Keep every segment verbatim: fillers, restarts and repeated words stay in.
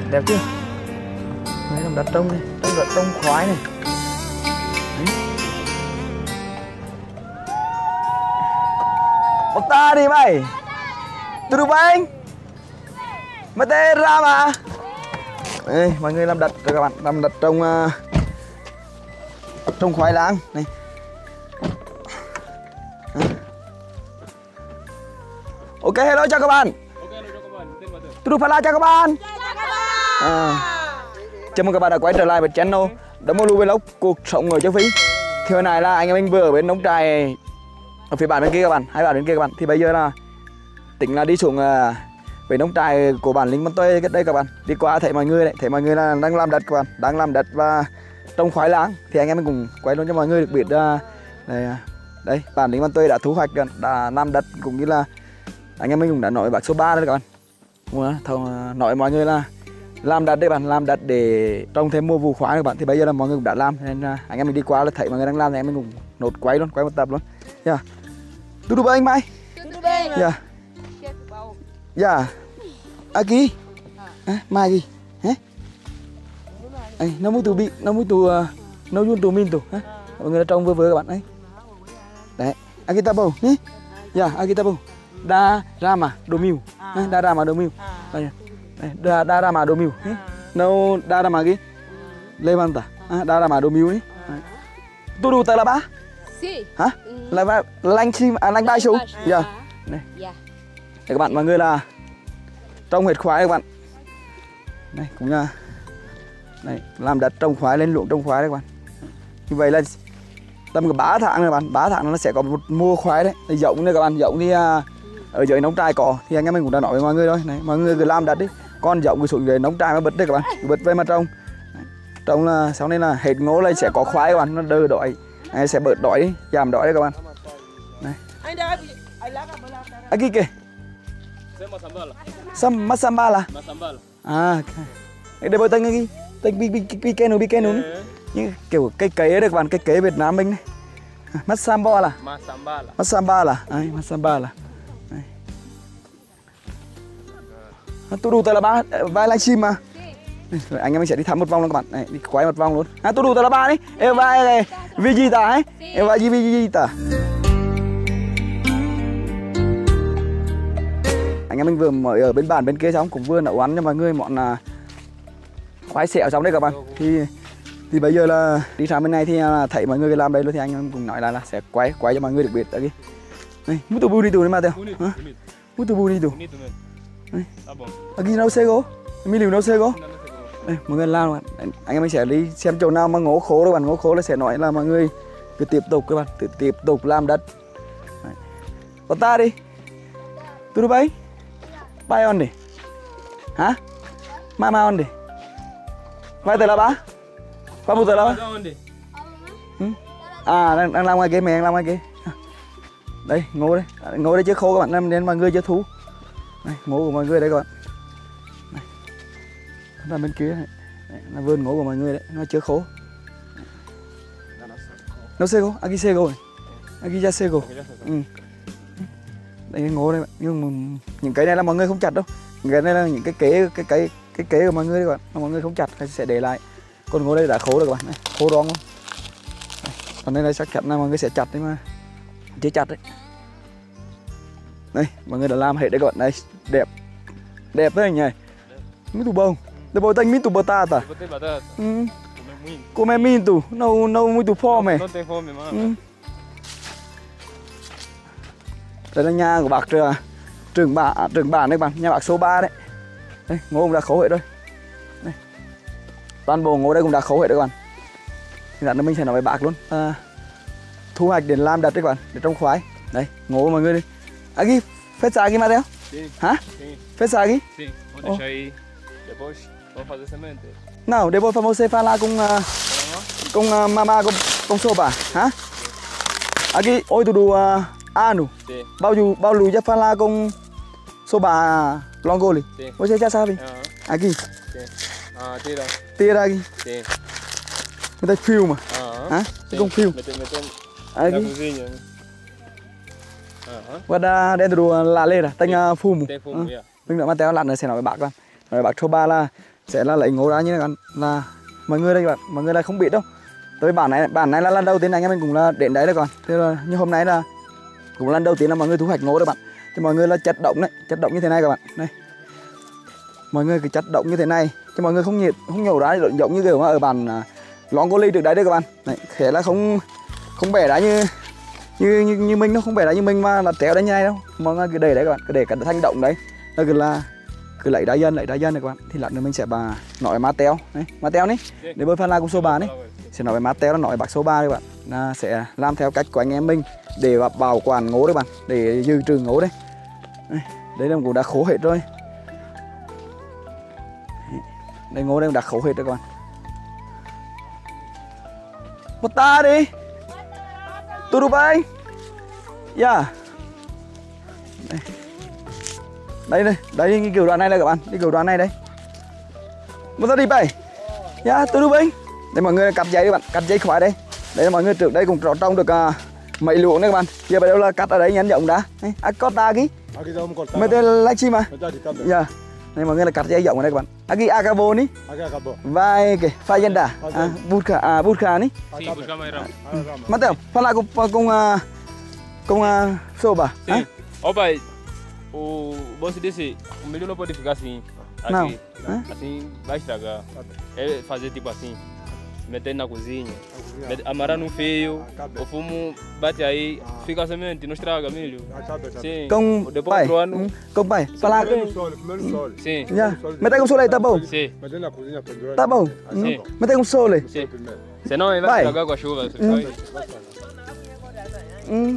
Đẹp chưa? Đấy, làm đặt trông này, trông đặt trông khoái này. Đấy. Bọc ta đi mày. Từ đủ bánh. Mà tê ra mà. Đây, mọi người làm đặt rồi các bạn, làm đặt trông uh, trông khoai lang này. Ok, hello chào các bạn. Từ đủ phải là chào các bạn. À, chào mừng các bạn đã quay trở lại với channel Đấm Mô Lưu Vlog cuộc sống ở châu Phi. Thì hồi này là anh em mình vừa ở bên nông trại ở phía bản bên kia các bạn, hai bạn bên kia các bạn. Thì bây giờ là tính là đi xuống uh, về nông trại của bản Linh Văn Tuê đây các bạn. Đi qua thấy mọi người đấy, thấy mọi người là đang làm đất các bạn, đang làm đất và trồng khoai lang. Thì anh em mình cùng quay luôn cho mọi người được biết uh, đây, đây bản Linh Văn Tuê đã thu hoạch, đã làm đất cũng như là anh em mình cũng đã nói bác số ba đấy các bạn. Thông nói mọi người là làm đất đây bạn, làm đất để trồng thêm mùa vụ khoai các bạn. Thì bây giờ là mọi người cũng đã làm nên anh em mình đi qua là thấy mọi người đang làm thì anh em mình cũng nốt quay luôn, quay một tập luôn. Yeah. Tu tu anh Mai. Yeah. Yeah. Aki. À, Mai gì? Hả? Ấy, nó muốn tụ bị, nó muốn tụ nó muốn tụ min tụ, hả? Mọi người đã trồng vừa vừa các bạn ấy. Đấy, Akitabo, nhé. Yeah, Akitabo. Da Rama Domiu. Da Rama Domiu. Đây. Da Da Rama Domiu. No Da Rama gì? Levanta. Da Rama Domiu ấy. Tu đủ tờ là ba? Si. Hả? Là ba lanh chim à lanh ba số. Dạ. Đây. Đây các bạn, mọi người là trồng hed khoai các bạn. Đây cũng là đây, làm đất trồng khoai lên ruộng trồng khoai đấy các bạn. Như vậy là tầm cả ba tháng rồi các bạn, ba tháng nó sẽ có một mùa khoai đấy. Thì rộng này các bạn, rộng thì à, ở dưới nông trại có thì anh em mình cũng đã nói với mọi người rồi. Này, mọi người cứ làm đất đi. Con rộng cứ xuống dưới nông trại mà bứt đấy các bạn, cứ bứt về mà trồng. Trồng là sau này là hết ngô là sẽ có khoai các bạn, nó đỡ đói. Này sẽ bớt đói đi, giảm đói đấy các bạn. Này. Aquí kìa. Sam masambala. À, đây bôi tên cái tên bi bi bi kenu bi kenu những kiểu cây cấy đấy các bạn, cây cấy Việt Nam mình này. Masambala. Masambala. Masambala. Ai masambala. Tôi đủ tờ là ba vai livestream mà. Rồi, anh em mình sẽ đi thăm một vòng luôn các bạn. Này, đi quay một vòng luôn. À tôi đủ tờ là ba đi. Em vai này, Vegeta ấy. Em vai gì Vegeta. Anh em mình vừa mới ở bên bản bên kia xong cũng vừa nấu ăn cho mọi người món là khoai xẻo xong đây các bạn. Thì thì bây giờ là đi sang bên này thì là thấy mọi người làm đây luôn thì anh em cũng nói là, là sẽ quay quay cho mọi người được biết đấy. Này, muito bonito né, Mateo? Muito bonito. Aqui não chegou. Emilio não chegou. Đây, mọi người làm bạn. Anh em mình sẽ đi xem chỗ nào mà ngố khô các bạn, ngố khô là sẽ nói là mọi người cứ tiếp tục các bạn, tiếp tiếp tục làm đất. Còn ta đi. Tudo bem? Vai onde? Hả? Mama onde? Vai tới là ba? Vamos tới là ba? À, đang, đang làm ngoài kia, mẹ đang làm ngoài kia. Đây, ngô đây. Ngô đây chưa khô các bạn, nên mọi người chưa thu. Đây, ngô của mọi người đây các bạn. Đây. Nó bên kia này. Đây, là vườn ngô của mọi người đấy, nó chưa khô. Nó sego, aquí sego rồi. Aquí ya sego. Ừ. Đây cái ngô đây bạn, nhưng mà những cái này là mọi người không chặt đâu. Những cái này là những cái kế cái cái cái kế của mọi người đấy các bạn, mà mọi người không chặt thì sẽ để lại. Còn ngô đây đã khô rồi các bạn, này, khô đong luôn. Đây. Còn đây là chắc chắn là mọi người sẽ chặt đấy mà chưa chặt đấy. Đây, mọi người đã làm hết đấy các bạn, đây đẹp, đẹp đấy nhỉ. Muito bom. Depois tem muito batata. Hum. Come muito, não não muito fome. Não tem fome, mano. Đây là nhà của bác trưởng bản trưởng bản đấy các bạn, nhà bác số ba đấy. Đây, ngô cũng đã khô hết rồi. Đây. Toàn bộ ngô đây cũng đã khô hết rồi các bạn. Thì là mình sẽ nói với bác luôn. À, thu hoạch để làm đất đấy các bạn, để trồng khoai. Đây, ngô của mọi người đi. Aqui, fecha aqui, Mateo? Sim. Hả? Sim. Fecha aqui? Sim. Vou deixar aí. Depois vou fazer semente. Não, depois pra você falar com uh, com uh, mama com com sopa, hả? Aqui, oi tudo uh, ano. Sim. Bao nhiêu bao lâu já falar com sopa longoli? Sim. Você já sabe? Aham. Aqui. Sim. Ah, tira. Tira aqui. Sim. Người ta filma. Aham. Hả? Sim. Com fio. Meter, meter na Aqui. cozinha. Aham. Guarda dentro la lera, tem uh, fumo. Tem fumo, yeah. Mình đã Mateo lặn rồi sẽ nói với bác là nói với bác số ba là sẽ là lấy ngô ra như thế này là mọi người đây các bạn, mọi người là không biết đâu. Tới bản này bản này là lần đầu tiên anh em mình cũng là đến đấy đấy còn. Thế là như hôm nay là cũng lần đầu tiên là mọi người thu hoạch ngô đấy bạn. Thì mọi người là chất động đấy, chất động như thế này các bạn. Đây. Mọi người cứ chất động như thế này, cho mọi người không nhiệt không nhổ đá giống như kiểu mà ở bản uh, lon cô ly trước đấy đấy các bạn. Đấy, thế là không không bẻ đá như như như, như mình nó không bẻ đá như mình mà là téo đấy như này đâu. Mọi người cứ để đấy các bạn, cứ để cả thanh động đấy. Nó cứ là cứ lấy đá dân lấy đá dân này các bạn. Thì lát nữa mình sẽ bà nói má teo đấy, má teo đấy để bơi pha la cùng số ba đấy sẽ nói về má teo, nó nói bạc số ba đấy các bạn. Là sẽ làm theo cách của anh em mình để bảo quản ngố đấy bạn, để dự trữ ngố đấy. Đây, đây là cũng đã khô hết rồi. Đây ngô đây đã khô hết rồi các bạn. Một ta đi. Tôi đục anh. Yeah. Đây. Đây đây, đây cái kiểu đoạn này đây các bạn, cái kiểu đoạn này đây. Một ta đi vậy. Yeah, tôi đục anh. Đây mọi người cắt dây các bạn, cắt dây khoai đây. Đây là mọi người trước đây cũng trò trồng được uh, mấy luống đấy các bạn. Giờ bây giờ là cắt ở đấy nhân rộng đã. Đây, à, có ta kì. Mấy tên là chi mà. Dạ. Đây mọi người là cắt dây rộng ở đây các bạn. Agi agabo ni. Vai cái phai dân đà. À, bút khả à bút khả ni. Mắt teo, phát lại cùng cùng cùng soba. Sim. Opa, o você disse, o milho não pode ficar assim. Aqui. Não. Assim vai estragar. É fazer tipo assim. Meter na cozinha, amarrar no fio, o fumo bate aí, fica a semente, não estraga milho. Sim. Công Depois bảy, do ano. công bảy, phát lại. Sim. Dạ. Mấy tay công số này ta bầu. Sim. Ta bầu. Mấy tay công số này. Sim. Senão vai Vai. estragar com a chuva. Ừ.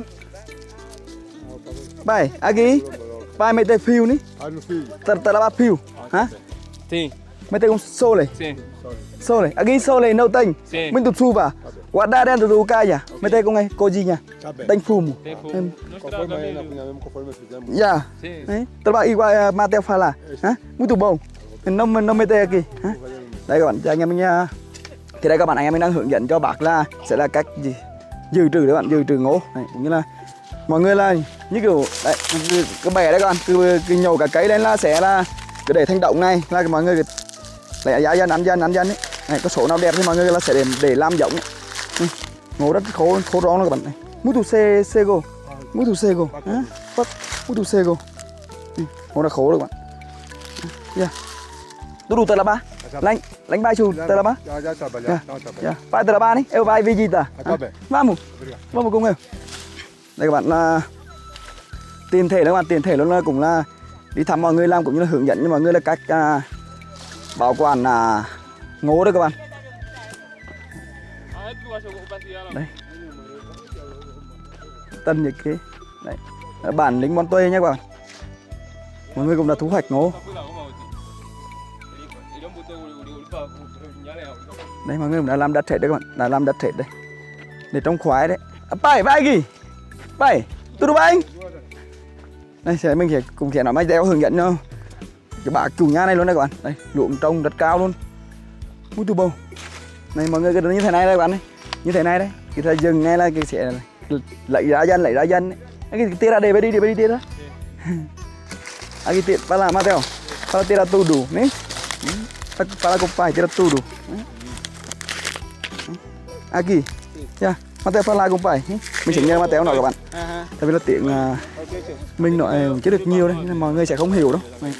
Bảy, Agi. Bảy mấy tay phiêu ní. Ta ta là ba phiêu. Hả? Sim. Mấy tay công số này. Sim. Số này, Agi số này nâu tênh. Sim. Mình tụt su vào. Quả đa đen tụt su ca nhỉ? Mấy tay công này, cô gì nhỉ? Tênh phùm. Tem fumo. Não estraga milho. Dạ. Sim. Đấy, tôi bảo igual Mateo Fala. Hả? Muy tụ bông. Nó nó mê tê kì. Hả? Đây các bạn, cho anh em mình nha. Thì đây các bạn, anh em mình đang hướng dẫn cho bác là sẽ là cách gì dự trữ đấy bạn, dự trữ ngô. Đấy, cũng như là mọi người là như kiểu đấy, cái bè đấy các bạn, cứ, cứ nhổ cả cây lên là sẽ là cứ để thanh động này là mọi người lại giá dân ăn dân ăn dân ấy. Này, có số nào đẹp thì mọi người là sẽ để để làm giống. Ừ. Ngô rất khô khô rón đó các bạn này. Muito se sego. Muito sego. Hả? Phát muito sego. Ừ. Ngô đã khô rồi các bạn. Yeah. Tôi đủ tờ là ba. Lánh lánh bài chủ tờ là ba. Yeah. Bài tờ là ba đi. Eu vai visita. Vamos. Vamos cùng em. Đây các bạn là tiền thể đó các bạn, tiền thể luôn là cũng là đi thăm mọi người làm cũng như là hướng dẫn cho mọi người là cách à, bảo quản à, ngô đấy các bạn. Đây. Tân nhật kế. Đấy. Bản lính Bon Tuê nha các bạn. Mọi người cũng đã thu hoạch ngô. Đây mọi người cũng đã làm đất hết đấy các bạn, đã làm đất hết đây. Để trong khoái đấy. À, bảy vai gì? Bảy. Tôi đủ anh. Đây sẽ mình sẽ cùng sẽ nói máy đeo hướng dẫn cho cái bà chủ nhà này luôn đây các bạn. Đây, luống trồng rất cao luôn. Muy tu bông. Này mọi người cứ như thế này đây các bạn này. Như thế này đấy. Cái thời dừng ngay là cái sẽ lấy ra dân, lấy ra dân đấy. Cái tira ra để đi, để đi tira. À cái tira para Mateo. Para tira tudo, né? Para compai tira tudo. Aqui. Yeah. Mateo para compai. Mình sẽ nhờ Mateo nói các bạn. Tại vì là tiếng uh, mình nói chưa được nhiều đấy nên mọi người sẽ không hiểu đâu. Này.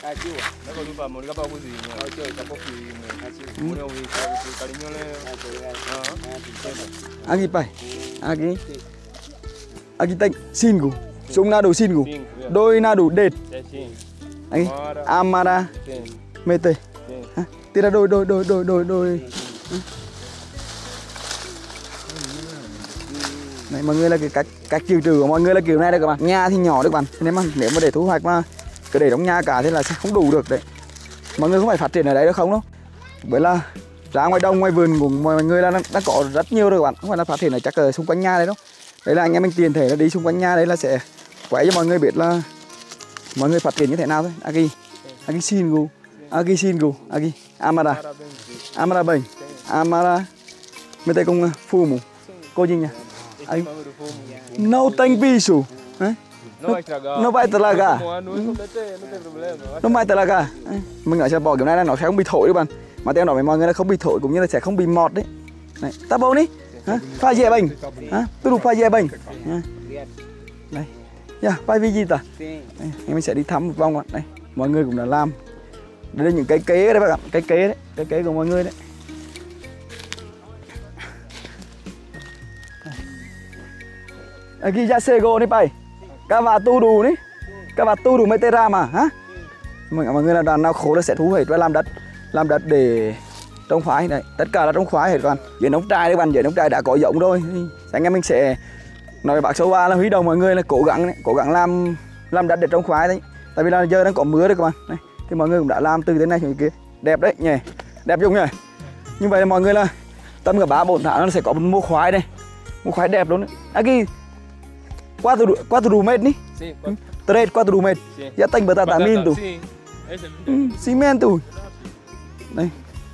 Aqui pai. Aqui. Aqui tem cinco. Sung nado cinco. Đôi nado đệt. Aqui. Amara. Mete. Tira đôi đôi đôi đôi đôi đôi. Này mọi người là cái cách cách dự trữ của mọi người là kiểu này đây các bạn. Nhà thì nhỏ đấy các bạn. Nếu mà nếu mà để thu hoạch mà cứ để trong nhà cả thì là sẽ không đủ được đấy. Mọi người không phải phát triển ở đấy được không đâu. Bởi là ra ngoài đồng ngoài vườn của mọi người là đã có rất nhiều rồi các bạn. Không phải là phát triển ở chắc ở xung quanh nhà đấy đâu. Đấy là anh em mình tiền thể là đi xung quanh nhà đấy là sẽ quay cho mọi người biết là mọi người phát triển như thế nào thôi. Agi. Agi singu. Agi singu. Agi. Amara. Amara bem. Amara. Mete com fumo. Cô gì nhỉ? Anh não tem bicho, né? Não vai estragar. Não vai estragar. Como ano, não tem, não tem problema. Nó mai tờ là cả. Mình nói sẽ bỏ kiểu này là nó sẽ không bị thổi các bạn. Mà theo nói với mọi người là không bị thổi cũng như là sẽ không bị mọt đấy. Này, tao bông đi. Hả? Pha dè bình. Hả? Tôi đủ pha dè bình. Đây. Yeah, pha vi gì ta? Đây, mình sẽ đi thăm một vòng bạn. Đây, mọi người cũng đã làm. Đây là những cái kế đấy các bạn, cái kế đấy, cái kế của mọi người đấy. Aqui já chegou né pai? Cava tudo né? Cava tudo mới tê ra mà hả? Mọi mọi người là đoàn nào khổ là sẽ thu hết và làm đất, làm đất để trồng khoái này, tất cả là trồng khoái hết con. Dưới nông trai đấy bạn, dưới nông trai đã có giống rồi. Anh em mình sẽ nói với bác số ba là huy động mọi người là cố gắng đấy, cố gắng làm làm đất để trồng khoái đấy. Tại vì là giờ đang có mưa đấy các bạn. Này, thì mọi người cũng đã làm từ thế này xuống kia, đẹp đấy nhỉ, đẹp không nhỉ? Như vậy là mọi người là tầm cả ba bốn tháng nó sẽ có một mua khoái đây, mua khoái đẹp luôn đấy. Aqui quatro quatro mês ní, três quatro mês, já tem batata minto, cimento, đây,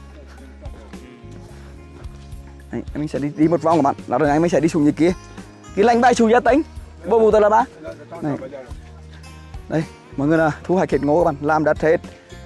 đây mình sẽ đi đi một vòng các bạn,แล้วrồi anh mình sẽ đi xuống dưới kia, cái lanh bay xuống giá tính, vô bù tờ là ba, này, đây mọi người là thu hoạch hết ngô các bạn, làm đất hết.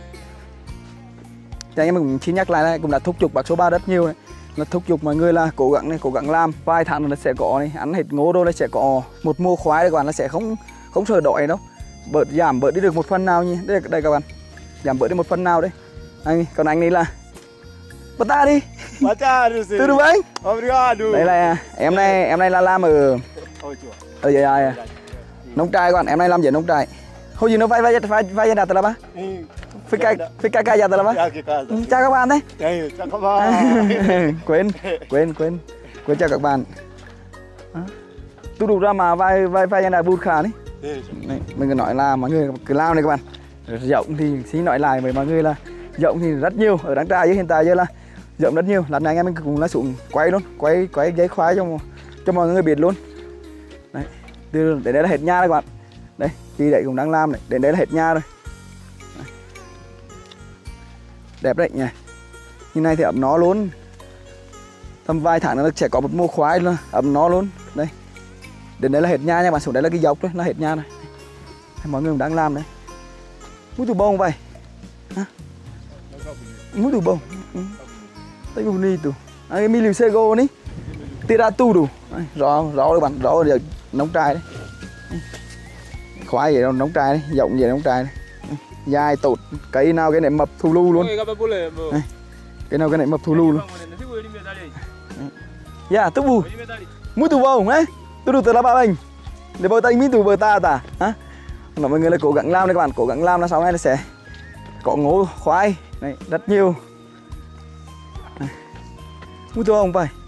Thì anh em mình xin nhắc lại này, cũng đã thúc giục bác số ba rất nhiều này, là thúc giục mọi người là cố gắng này, cố gắng làm, vài tháng là sẽ có này, ăn hết ngô đâu là sẽ có một mùa khoái đấy các bạn, là sẽ không không sợ đói đâu, bớt giảm bớt đi được một phần nào nhỉ, đây đây các bạn, giảm bớt đi một phần nào đấy. Anh còn anh ấy là bắt ta đi, bắt ta đi, từ đúng anh, obrigado. Đây là em này, em này là làm ở ở dưới à, nông trại các bạn, em này làm dưới nông trại. Hồi gì nó vai vai vai vai đặt là ba? Fica fica callado là ba? Chào các bạn đấy. Chào các bạn. Quên quên quên quên chào các bạn. Tôi đủ ra mà vai vai vai là bút khả đấy. Này, mình cứ nói là mọi người cứ lao này các bạn. Rộng thì xin nói lại với mọi người là rộng thì rất nhiều ở Đăng Trại hiện tại giờ là rộng rất nhiều. Lần này anh em mình cùng là xuống quay luôn, quay quay giấy khoái cho cho mọi người biết luôn. Đấy, từ để đây là hết nhà đấy các bạn. Đây, chị đấy cũng đang làm này, đến đây là hết nhà rồi. Đấy. Đẹp đấy nhỉ. Như này thì ẩm nó luôn. Tầm vài tháng nữa sẽ có một mùa khoái luôn, ẩm nó luôn. Đây. Đến đây là hết nhà nha bạn, xuống đây là cái dốc đấy, là hết nhà này. Mọi người cũng đang làm đấy. Muito bom vậy. Hả? Muito bom. Tá bonito. Aí Emílio chegou né? Tira tudo. Rõ rõ các bạn, rõ rồi nông trại đấy. Khoái vậy đâu, nóng trai đấy, rộng vậy nóng trai đấy. Dài tụt, cái nào cái này mập thu lu luôn. Đây. Cái nào cái này mập thu lu luôn. Dạ, tức bù. Mũi tù bông đấy. Tôi đủ từ là ba bình. Để bầu tay mi tù bờ ta ta. Hả? Nói mọi người là cố gắng làm đấy các bạn, cố gắng làm là sau này là sẽ có ngô khoai. Này, rất nhiều. Mũi tù bông vậy.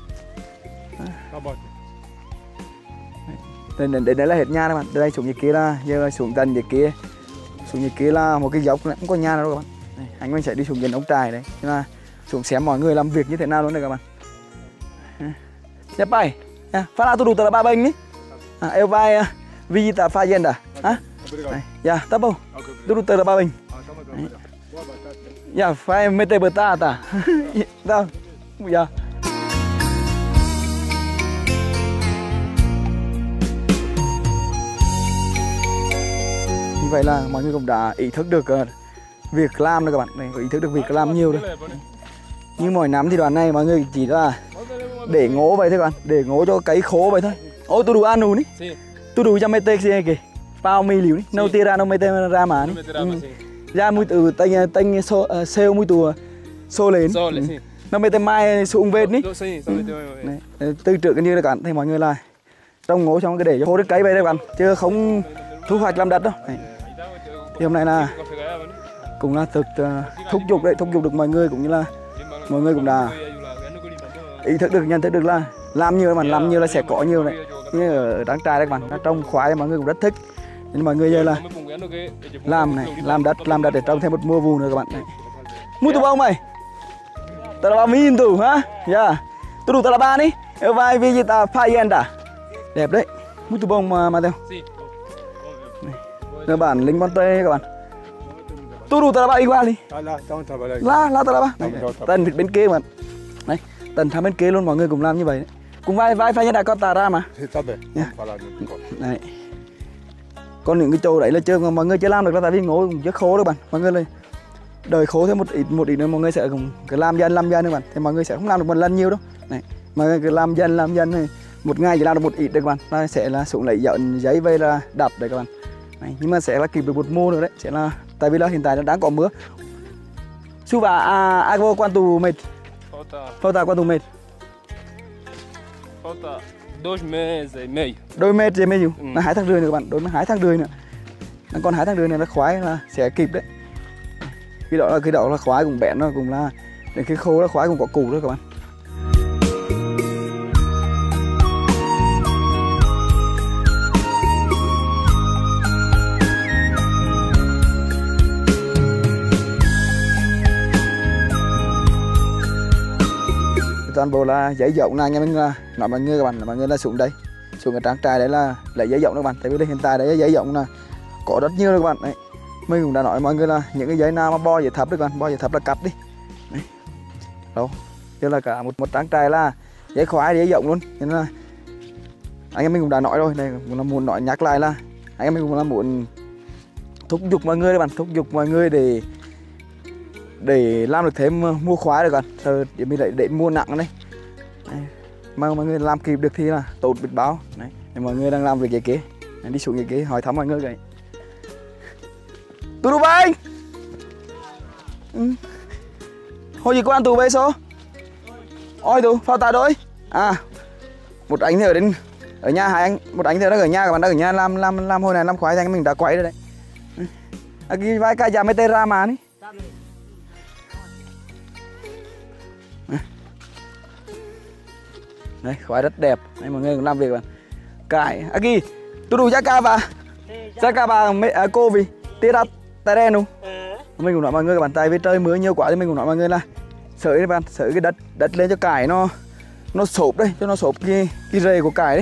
Đây, đây, đây là hết nhà các bạn, đây xuống dưới kia là giờ xuống tận dưới kia, xuống dưới kia là một cái dốc này, không có nhà đâu các bạn. Đây, anh mình sẽ đi xuống dưới nông trại đấy, nhưng mà xuống xem mọi người làm việc như thế nào luôn đây các bạn. Nhấp bài, fala tudo tela ba bem, né? Eu vai visita a fazenda, hã? Já, tá bom. Tudo tela ba bem. Já, vai meter batata. Tá, já. Như vậy là mọi người cũng đã ý thức được uh, việc làm rồi các bạn, này, ý thức được việc làm nhiều đấy. Như mỗi năm thì đoàn này mọi người chỉ là để ngố vậy thôi các bạn, để ngố cho cấy khô vậy thôi. Ô tôi đủ ăn đủ ní, tôi đủ cho mấy tê gì kì, bao mì liu ní, nâu tia ra nâu mấy tê ra mà ní, ra mũi từ tay tay sale mũi từ xô lên, nâu mấy tê mai sụng vệt ní, tư trưởng cái như là các bạn, thì mọi người là trồng ngố xong cái để cho khô đất cấy vậy đấy các bạn, chứ không thu hoạch làm đất đâu. Đấy. Thì hôm nay là cũng là thực uh, thúc giục đấy, thúc giục được mọi người cũng như là mọi người cũng đã ý thức được, nhận thức được là làm nhiều mà làm nhiều là sẽ có nhiều đấy. Như ở Đăng Trại đấy các bạn, trồng khoai mọi người cũng rất thích. Nên mọi người giờ là làm này, làm đất, làm đất để trồng thêm một mùa vụ nữa các bạn. Muito bom mày. Tao là min tu hả? Yeah. Tôi đủ tao là ba đi. Eu vai visitar fazenda. Đẹp đấy. Muito bom mà mà theo. Là bản lính con tê các bạn. Tôi đủ tờ là ba igual đi. La la tờ là ba. Tần bên kia mà. Này, tần thăm bên kia luôn, mọi người cùng làm như vậy đấy. Cùng vai vai phải như đã có tà ra mà. Này. Còn những cái chỗ đấy là chưa mọi người chưa làm được là tại vì ngô cũng rất khô đó bạn. Mọi người là đời khô thêm một ít một ít nữa mọi người sẽ cũng cứ làm dần làm dần nữa bạn. Thì mọi người sẽ không làm được một lần nhiều đâu. Này, mọi người cứ làm dần làm dần này. Một ngày chỉ làm được một ít được các bạn. Là sẽ là xuống lấy giận giấy về là đập đấy các bạn. Này, nhưng mà sẽ là kịp được một mùa nữa đấy. Sẽ là tại vì là hiện tại nó đang có mưa. Suva a agro quanto mês? Falta, Falta quanto mês? falta dois meses e meio. Đôi mét rồi mấy nhiêu? Ừ. Là hai tháng rưỡi nữa các bạn, đôi hai tháng rưỡi nữa. Nó còn hai tháng rưỡi này nó khoái là sẽ kịp đấy. Cái đó là cái đó là khoái cùng bẹn nó cùng là đến cái khô nó khoái cùng có củ đó các bạn. Toàn bộ là giấy rộng này nha mình là nói mọi người các bạn, mọi người là xuống đây xuống cái trang trại đấy là lấy giấy rộng các bạn. Tại vì hiện tại đấy giấy rộng là có rất nhiều các bạn đấy. Mình cũng đã nói mọi người là những cái giấy nào mà bo giấy thấp đấy các bạn, bo giấy thấp là cắt đi đấy. Đâu chứ là cả một một trang trại là giấy khoái giấy rộng luôn. Nên là anh em mình cũng đã nói rồi, đây cũng là muốn nói nhắc lại là anh em mình cũng là muốn thúc giục mọi người các bạn, thúc giục mọi người để để làm được thêm mua khoái được, còn rồi để mình lại để mua nặng đây. Đấy. Mà mọi người làm kịp được thì là tốt biết báo đấy. Thì mọi người đang làm việc gì kế đấy, đi xuống gì kế hỏi thăm mọi người cái tudo bem? Ừ. Hồi gì có ăn tù bê số? Ôi tù falta đôi à, một anh thì ở đến ở nhà, hai anh một anh thì đang ở nhà, các bạn đang ở nhà làm làm làm hồi này làm khoái thì anh mình đã quậy rồi đấy. À, cái vai cái giảm tê ra mà đi. Đây, khoai rất đẹp. Đây mọi người cũng làm việc bạn. Cải, aqui, tudo já acaba. Já acaba cô vì tira terreno. Mình cũng nói mọi người các bạn, tại vì trời mưa nhiều quá thì mình cũng nói mọi người là sới các bạn, sới cái đất đất lên cho cải nó nó xốp đây, cho nó xốp cái cái rễ của cải đấy.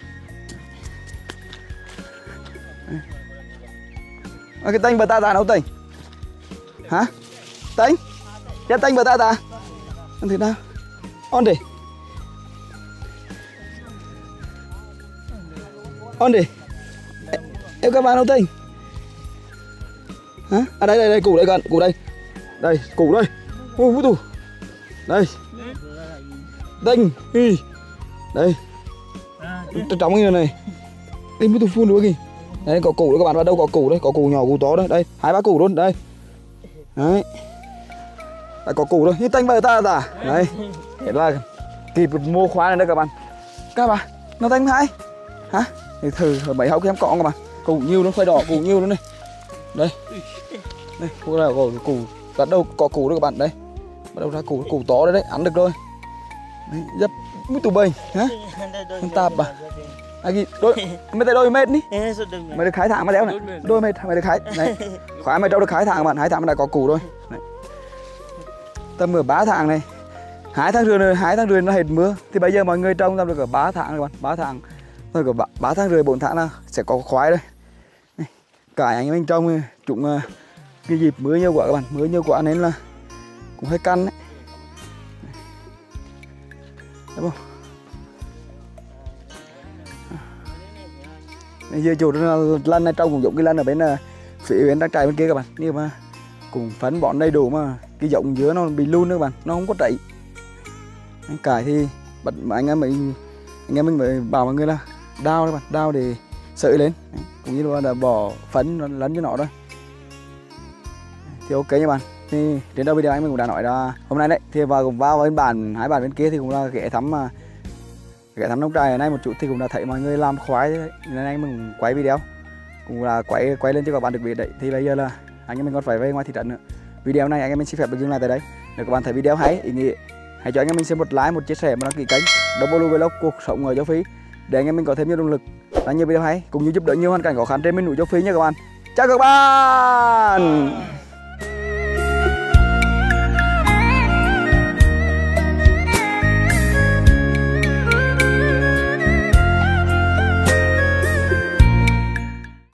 À, cái tanh bờ ta ta đâu tanh? Hả? Tanh? Cái tanh bờ ta ta? Ăn thế nào? On đi. On đi. Em các bạn đâu tanh? Hả? À đây đây đây, củ đây con, củ đây. Đây, củ đây. Ô vũ tù. Đây. Tanh. Hi. Đây. Trong cái này. Đây vũ tù phun nữa kìa. Đây có củ đó các bạn, vào đâu có củ đây, có củ nhỏ củ to đây, đây, hai ba củ luôn đây. Đấy. Đây có củ rồi, như tanh bờ ta ta. Đấy. Thế là kịp mua khoai này đây các bạn. Các bạn, nó tanh hai. Hả? Thì thử mấy hậu em cọ các bạn. Củ nhiều luôn, khoai đỏ củ nhiều luôn này. Đây. Đây, củ nào có củ, bắt đầu có củ rồi các bạn đây. Bắt đầu ra củ, củ to đấy đấy, ăn được rồi. Đấy, dấp mũi tủ bầy, hả? Không tạp à? À gì, đôi, mày tay đôi mét đi. Mày được khái thẳng mà đéo này. Đôi mét, mày được khái. Này. Khoái mày đâu được khái thẳng các bạn, hai thẳng mà đã có củ rồi. Đấy. Tầm ở ba tháng này. Hai tháng rưỡi, hai tháng rưỡi nó hết mưa. Thì bây giờ mọi người trông tầm được ở ba tháng các bạn, ba tháng. Rồi có ba tháng rưỡi, bốn tháng là sẽ có khoái đây. Này. Cả anh em trông chúng cái dịp mưa nhiều quá các bạn, mưa nhiều quá nên là cũng hơi căn đấy. Đấy không? Bây giờ chủ lân này trông cũng giống cái lân ở bên phía bên trang trại bên kia các bạn, nhưng mà cũng phấn bón đầy đủ mà cái giống dứa nó bị luôn nữa các bạn, nó không có trậy. Cải thì bật anh em mình anh em mình phải bảo mọi người là đao các bạn, đao để sợi lên, cũng như là bỏ phấn lấn cho nó thôi. Thì ok nha bạn. Thì đến đâu video anh mình cũng đã nói là hôm nay đấy thì vào cùng vào bên bản hai bản bên kia thì cũng là ghé thăm mà ghé thăm nông trại ở đây một chút thì cũng đã thấy mọi người làm khoái đấy, nên anh mình quay video cũng là quay quay lên cho các bạn được biết đấy. Thì bây giờ là anh em mình còn phải về ngoài thị trấn nữa. Video này anh em mình xin phép được dừng lại tại đây. Nếu các bạn thấy video hay ý nghĩa hãy cho anh em mình xem một like, một chia sẻ, một đăng ký kênh Double Vlog cuộc sống ở châu Phi để anh em mình có thêm nhiều động lực làm nhiều video hay cũng như giúp đỡ nhiều hoàn cảnh khó khăn trên miền núi châu Phi nha các bạn. Chào các bạn.